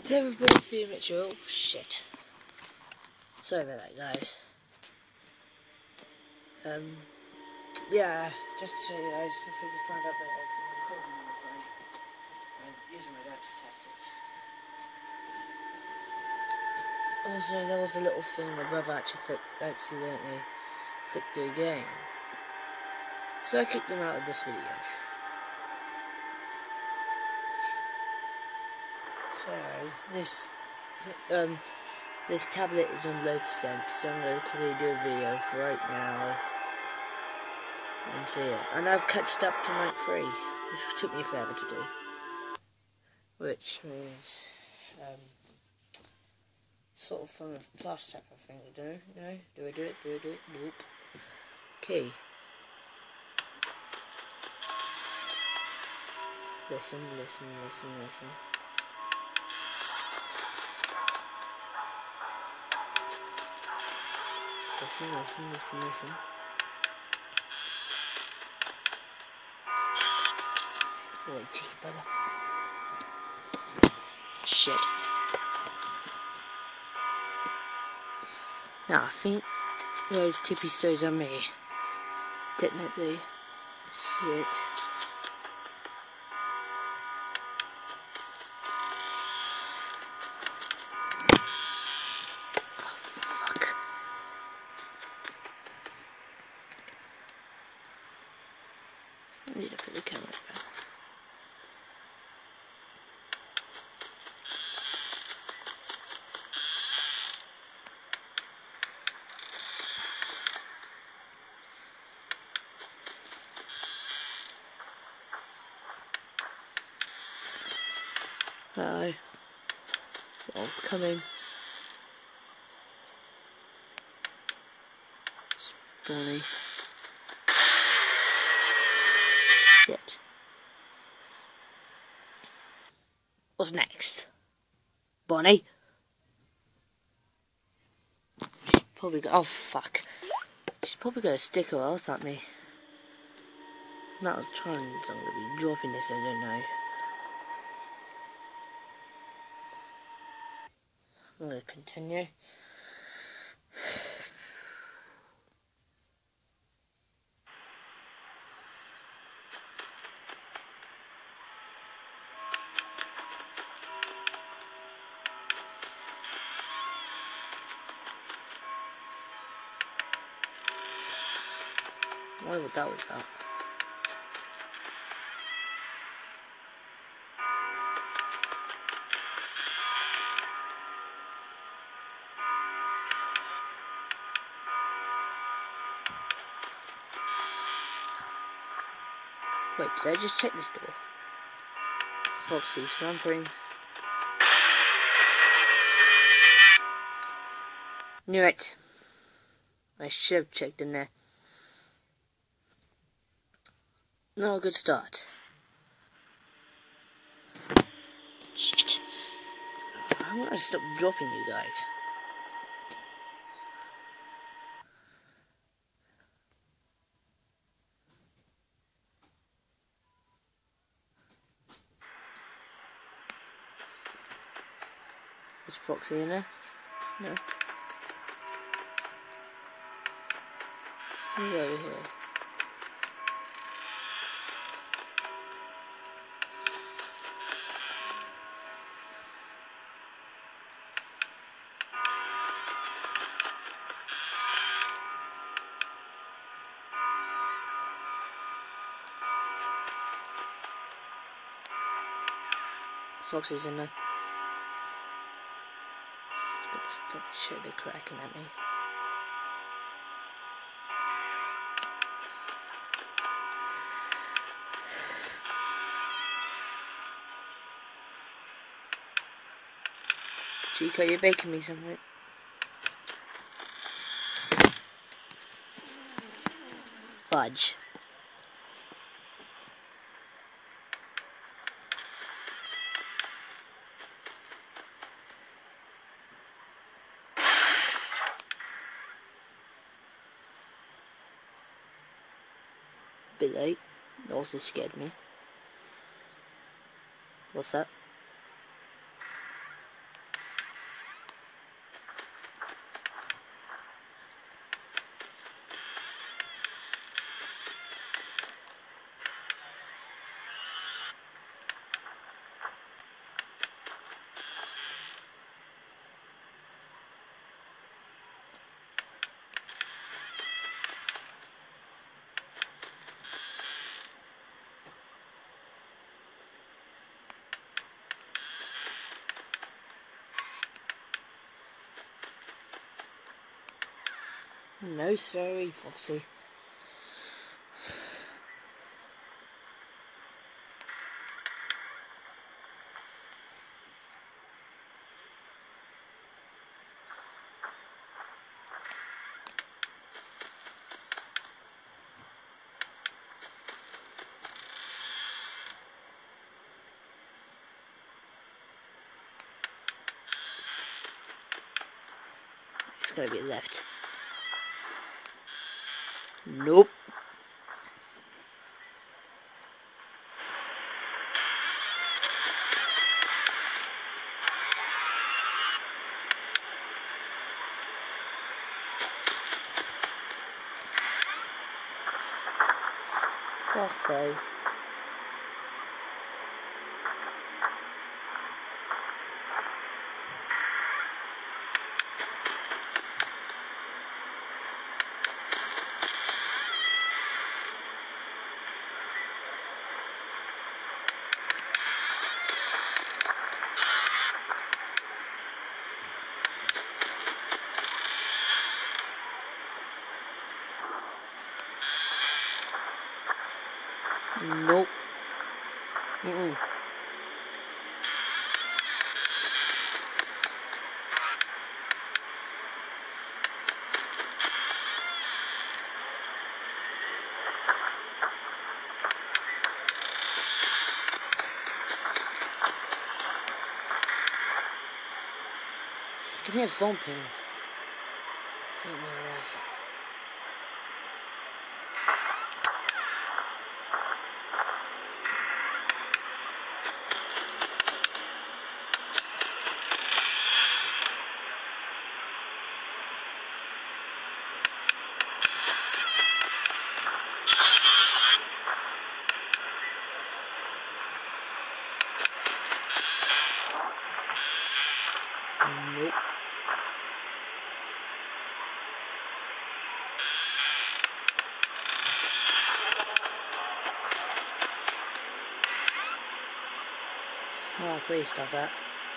Never been through Mitchell. Shit. Sorry about that, guys. Yeah, just to show you guys, if we can find out that I can record on my phone, I'm using my dad's tablets. Also, there was a little thing my brother actually accidentally clicked the game. So I kicked him out of this video. So, this tablet is on low percent, so I'm going to quickly do a video right now. And see it. And I've catched up to night 3, which took me forever to do. Which is, sort of from a plus type of thing to do. No? Do I do it? Do I do it? Nope. Key. Listen, listen, listen, listen. Listen, listen, listen, listen. Oh, cheeky bugger. Shit. Now, I think those tippy stories on me. Technically. Shit. I need to put the camera back. Uh-oh. Someone's coming. Spawny. Shit. What's next? Bonnie? She's probably got. Oh, fuck. She's probably got a stick or else at me. That was trying. So I'm going to be dropping this, I don't know. I'm going to continue. I wonder what that was about. Wait, did I just check this door? Foxy's rampering. Knew it. I should have checked in there. No, good start. Shit. I'm gonna stop dropping you guys. Is Foxy in there? No. He's over here. Foxy's in there. Stop shit, they're cracking at me. Chico, you're baking me something. Fudge. Bit late. It also scared me. What's that? No, sorry, Foxy. It's gonna be left. Nope. Foxy. Nope. Mm-mm. I can hear thumping. Ain't no like it. Nope. Oh, please stop that.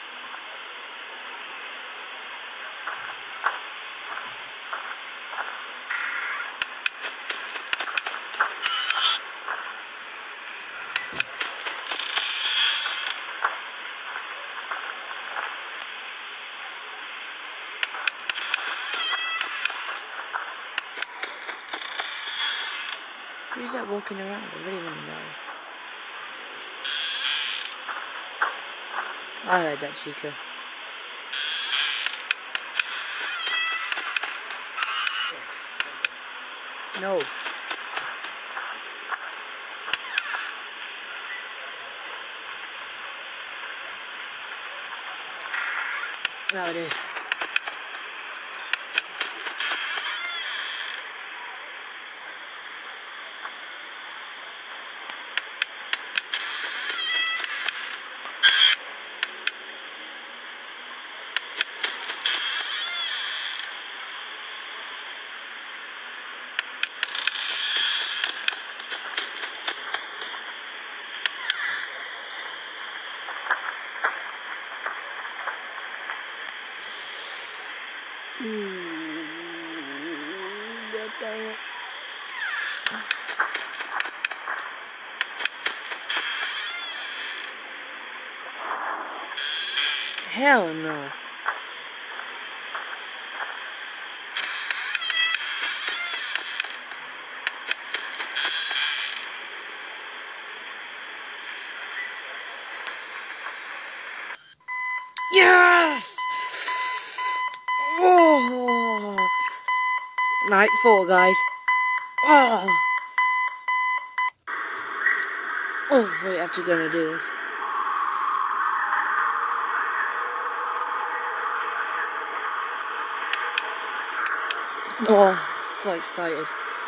Who's that walking around? I really want to know. I heard that, Chica. No. No, it is. God dang it. Hell no. Yes! Oh! Night 4, guys. Oh! Oh, we're actually gonna do this. Oh, so excited.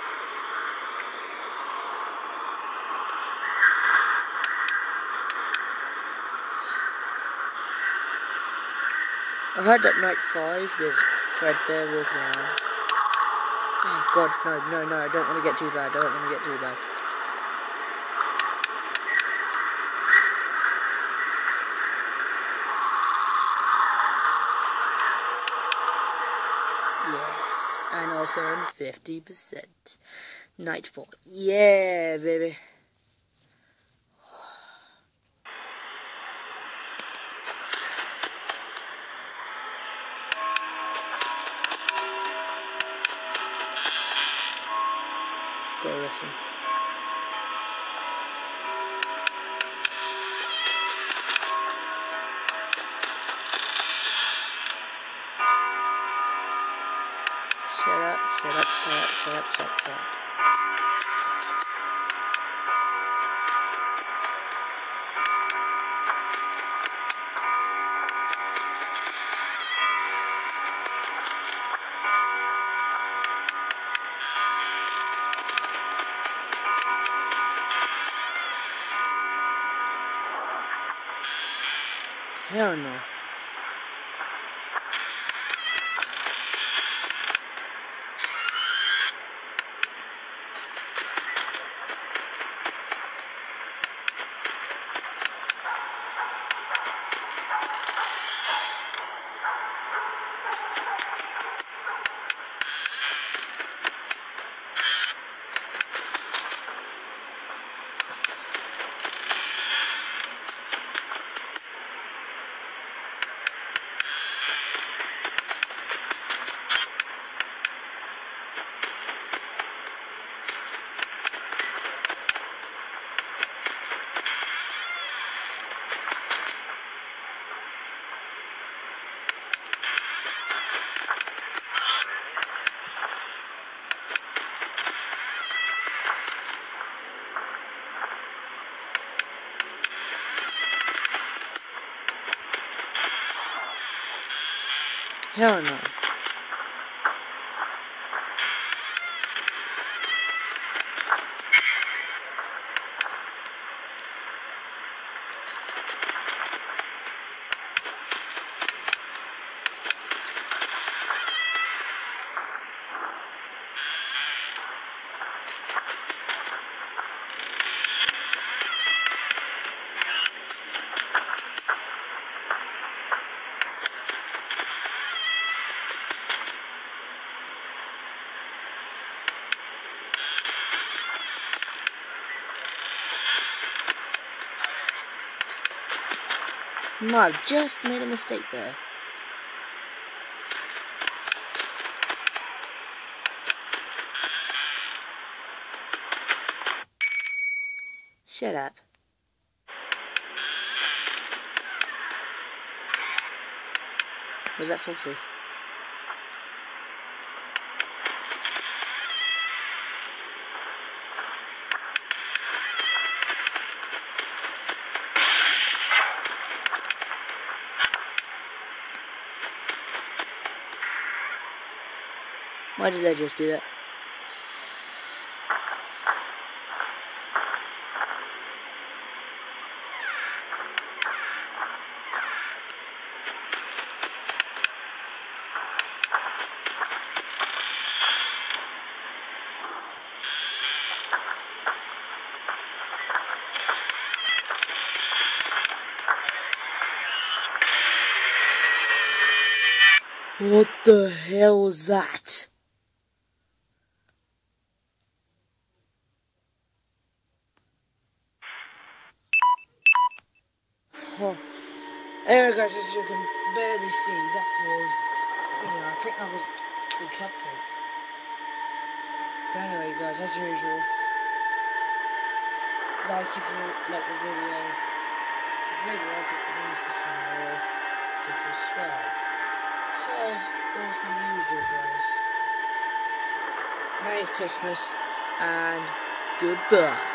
I heard that night 5 there's Fredbear walking around. Oh god, no, I don't want to get too bad, Yes, and also on 50%. Nightfall. Yeah, baby. Go listen. Shut up, shut up, shut up, shut up, shut up, shut up. Hell no. Hell no. No, I've just made a mistake there. Shut up. Was that Foxy? Why did I just do that? What the hell was that? Oh. Anyway guys, as you can barely see, that was, I think that was the cupcake. So anyway guys, as usual, like if you like the video, if you really like it, please subscribe, to subscribe. So as also usual guys, Merry Christmas and goodbye.